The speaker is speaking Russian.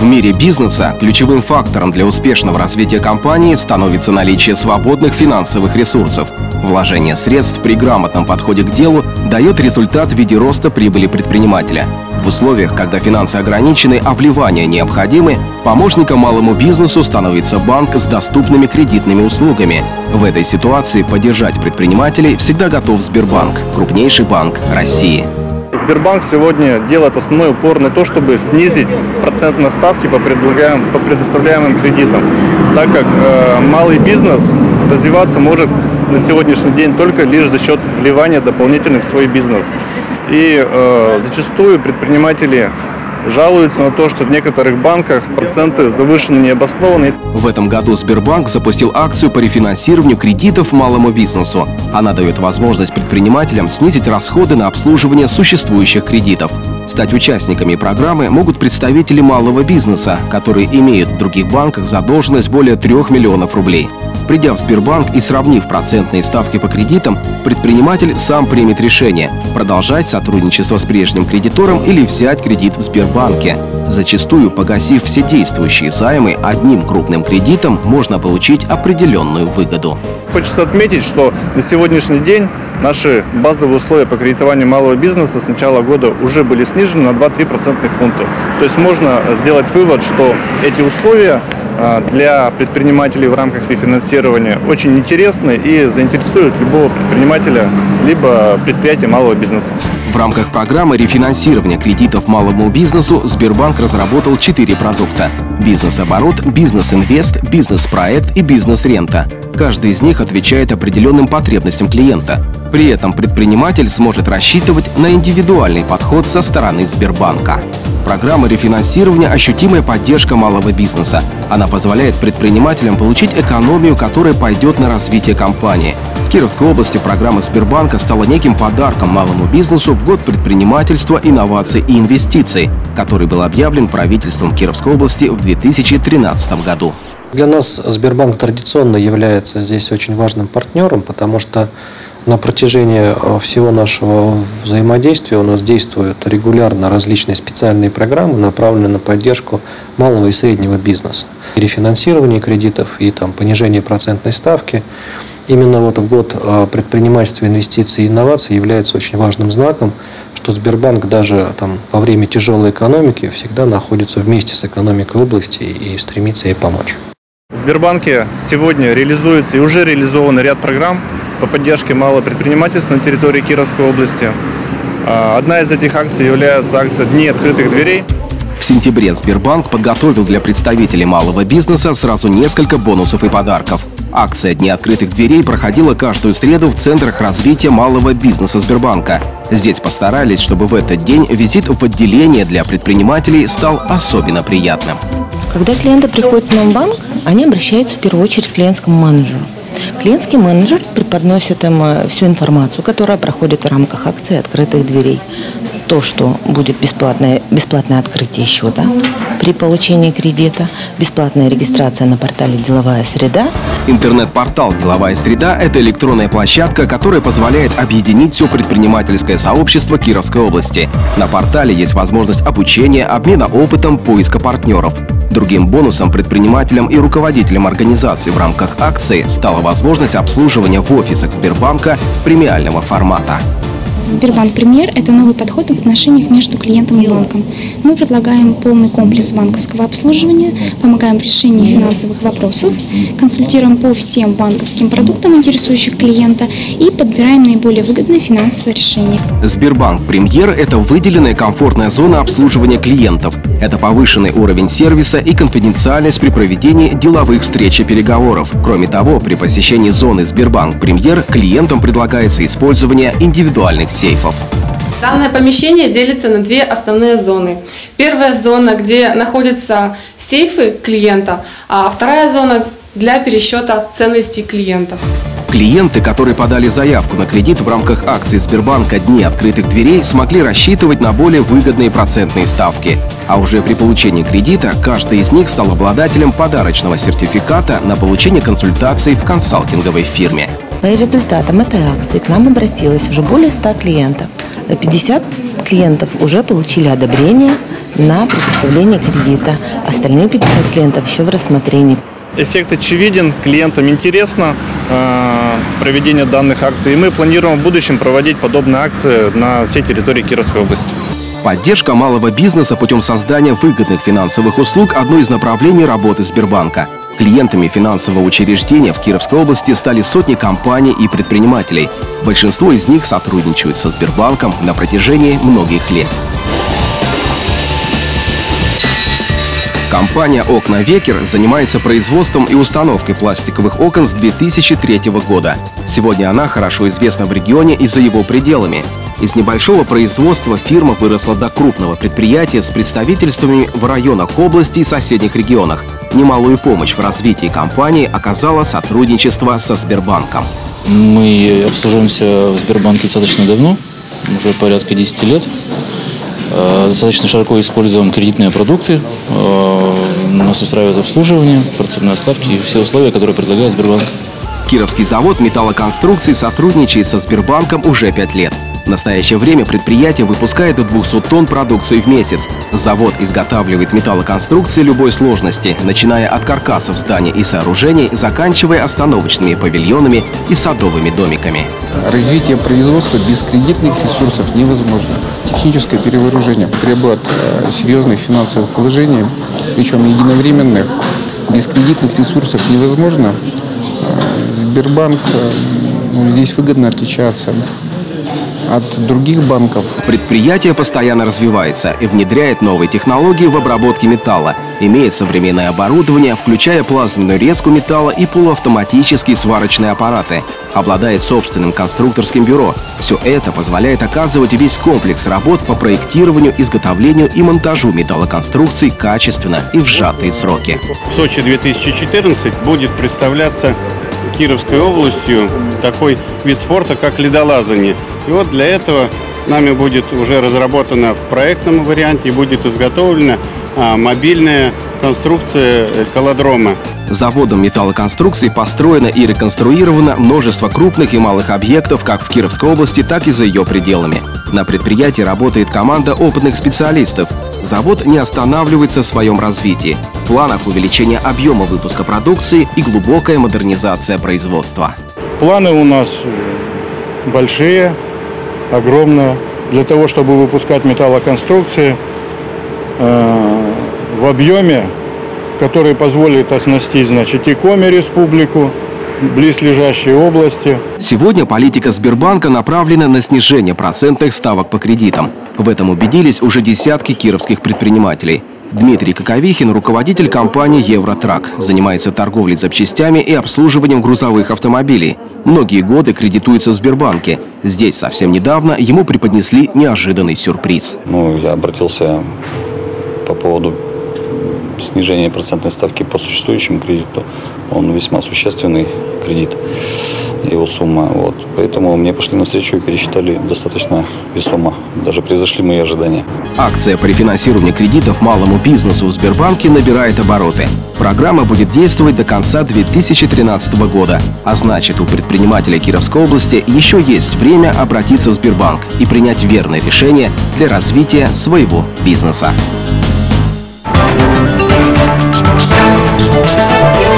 мире бизнеса ключевым фактором для успешного развития компании становится наличие свободных финансовых ресурсов. Вложение средств при грамотном подходе к делу дает результат в виде роста прибыли предпринимателя. В условиях, когда финансы ограничены, а вливания необходимы, помощником малому бизнесу становится банк с доступными кредитными услугами. В этой ситуации поддержать предпринимателей всегда готов Сбербанк, крупнейший банк России. Сбербанк сегодня делает основной упор на то, чтобы снизить процентные ставки по предоставляемым кредитам, так как малый бизнес развиваться может на сегодняшний день только лишь за счет вливания дополнительных в свой бизнес. И зачастую предприниматели жалуются на то, что в некоторых банках проценты завышены необоснованно. В этом году Сбербанк запустил акцию по рефинансированию кредитов малому бизнесу. Она дает возможность предпринимателям снизить расходы на обслуживание существующих кредитов. Стать участниками программы могут представители малого бизнеса, которые имеют в других банках задолженность более 3 миллионов рублей. Придя в Сбербанк и сравнив процентные ставки по кредитам, предприниматель сам примет решение – продолжать сотрудничество с прежним кредитором или взять кредит в Сбербанке. Зачастую, погасив все действующие займы, одним крупным кредитом можно получить определенную выгоду. Хочется отметить, что на сегодняшний день наши базовые условия по кредитованию малого бизнеса с начала года уже были снижены на 2-3 процентных пункта. То есть можно сделать вывод, что эти условия для предпринимателей в рамках рефинансирования очень интересны и заинтересуют любого предпринимателя либо предприятия малого бизнеса. В рамках программы рефинансирования кредитов малому бизнесу Сбербанк разработал 4 продукта – бизнес-оборот, бизнес-инвест, бизнес-проект и бизнес-рента. Каждый из них отвечает определенным потребностям клиента. При этом предприниматель сможет рассчитывать на индивидуальный подход со стороны Сбербанка. Программа рефинансирования – ощутимая поддержка малого бизнеса. Она позволяет предпринимателям получить экономию, которая пойдет на развитие компании. В Кировской области программа Сбербанка стала неким подарком малому бизнесу в год предпринимательства, инноваций и инвестиций, который был объявлен правительством Кировской области в 2013 году. Для нас Сбербанк традиционно является здесь очень важным партнером, потому что на протяжении всего нашего взаимодействия у нас действуют регулярно различные специальные программы, направленные на поддержку малого и среднего бизнеса. И рефинансирование кредитов, и понижение процентной ставки. Именно в год предпринимательства, инвестиций и инноваций является очень важным знаком, что Сбербанк даже во время тяжелой экономики всегда находится вместе с экономикой области и стремится ей помочь. В Сбербанке сегодня реализуется и уже реализован ряд программ по поддержке малого предпринимательства на территории Кировской области. Одна из этих акций является акция «Дни открытых дверей». В сентябре Сбербанк подготовил для представителей малого бизнеса сразу несколько бонусов и подарков. Акция «Дни открытых дверей» проходила каждую среду в центрах развития малого бизнеса Сбербанка. Здесь постарались, чтобы в этот день визит в отделение для предпринимателей стал особенно приятным. Когда клиенты приходят в нам в банк, они обращаются в первую очередь к клиентскому менеджеру. Клиентский менеджер преподносит им всю информацию, которая проходит в рамках акции «Открытых дверей». То, что будет бесплатное открытие счета при получении кредита, бесплатная регистрация на портале «Деловая среда». Интернет-портал «Деловая среда» – это электронная площадка, которая позволяет объединить все предпринимательское сообщество Кировской области. На портале есть возможность обучения, обмена опытом, поиска партнеров. Другим бонусом предпринимателям и руководителям организаций в рамках акции стала возможность обслуживания в офисах Сбербанка премиального формата. Сбербанк Премьер – это новый подход в отношениях между клиентом и банком. Мы предлагаем полный комплекс банковского обслуживания, помогаем в решении финансовых вопросов, консультируем по всем банковским продуктам, интересующих клиента, и подбираем наиболее выгодное финансовое решение. Сбербанк Премьер – это выделенная комфортная зона обслуживания клиентов. Это повышенный уровень сервиса и конфиденциальность при проведении деловых встреч и переговоров. Кроме того, при посещении зоны Сбербанк Премьер клиентам предлагается использование индивидуальных сейфов. Данное помещение делится на 2 основные зоны. Первая зона, где находятся сейфы клиента, а вторая зона для пересчета ценностей клиентов. Клиенты, которые подали заявку на кредит в рамках акции Сбербанка «Дни открытых дверей», смогли рассчитывать на более выгодные процентные ставки. А уже при получении кредита каждый из них стал обладателем подарочного сертификата на получение консультаций в консалтинговой фирме. По результатам этой акции к нам обратилось уже более 100 клиентов. 50 клиентов уже получили одобрение на предоставление кредита. Остальные 50 клиентов еще в рассмотрении. Эффект очевиден, клиентам интересно проведение данных акций, и мы планируем в будущем проводить подобные акции на всей территории Кировской области. Поддержка малого бизнеса путем создания выгодных финансовых услуг – одно из направлений работы Сбербанка. Клиентами финансового учреждения в Кировской области стали сотни компаний и предпринимателей. Большинство из них сотрудничают со Сбербанком на протяжении многих лет. Компания «Окна Векер» занимается производством и установкой пластиковых окон с 2003 года. Сегодня она хорошо известна в регионе и за его пределами. Из небольшого производства фирма выросла до крупного предприятия с представительствами в районах области и соседних регионах. Немалую помощь в развитии компании оказало сотрудничество со Сбербанком. Мы обслуживаемся в Сбербанке достаточно давно, уже порядка 10 лет. Достаточно широко используем кредитные продукты. Нас устраивает обслуживание, процентные ставки и все условия, которые предлагает Сбербанк. Кировский завод металлоконструкций сотрудничает со Сбербанком уже 5 лет. В настоящее время предприятие выпускает до 200 тонн продукции в месяц. Завод изготавливает металлоконструкции любой сложности, начиная от каркасов зданий и сооружений, заканчивая остановочными павильонами и садовыми домиками. Развитие производства без кредитных ресурсов невозможно. Техническое перевооружение требует серьезных финансовых вложений, причем единовременных. Без кредитных ресурсов невозможно. Сбербанк здесь выгодно отличается от других банков. Предприятие постоянно развивается и внедряет новые технологии в обработке металла. Имеет современное оборудование, включая плазменную резку металла и полуавтоматические сварочные аппараты. Обладает собственным конструкторским бюро. Все это позволяет оказывать весь комплекс работ по проектированию, изготовлению и монтажу металлоконструкций качественно и в сжатые сроки. В Сочи 2014 будет представляться Кировской областью такой вид спорта, как ледолазание. И вот для этого нами будет уже разработана в проектном варианте и будет изготовлена мобильная конструкция скалодрома. Заводом металлоконструкций построено и реконструировано множество крупных и малых объектов как в Кировской области, так и за ее пределами. На предприятии работает команда опытных специалистов. Завод не останавливается в своем развитии. В планах увеличение объема выпуска продукции и глубокая модернизация производства. Планы у нас большие, огромные. Для того, чтобы выпускать металлоконструкции в объеме, который позволит оснастить, и Коми республику, близлежащие области. Сегодня политика Сбербанка направлена на снижение процентных ставок по кредитам. В этом убедились уже десятки кировских предпринимателей. Дмитрий Коковихин, руководитель компании «Евротрак», занимается торговлей запчастями и обслуживанием грузовых автомобилей. Многие годы кредитуется в Сбербанке. Здесь совсем недавно ему преподнесли неожиданный сюрприз. Я обратился по поводу снижения процентной ставки по существующему кредиту. Он весьма существенный кредит, его сумма. Поэтому мне пошли навстречу и пересчитали достаточно весомо. Даже превзошли мои ожидания. Акция по рефинансированию кредитов малому бизнесу в Сбербанке набирает обороты. Программа будет действовать до конца 2013 года. А значит, у предпринимателей Кировской области еще есть время обратиться в Сбербанк и принять верное решение для развития своего бизнеса.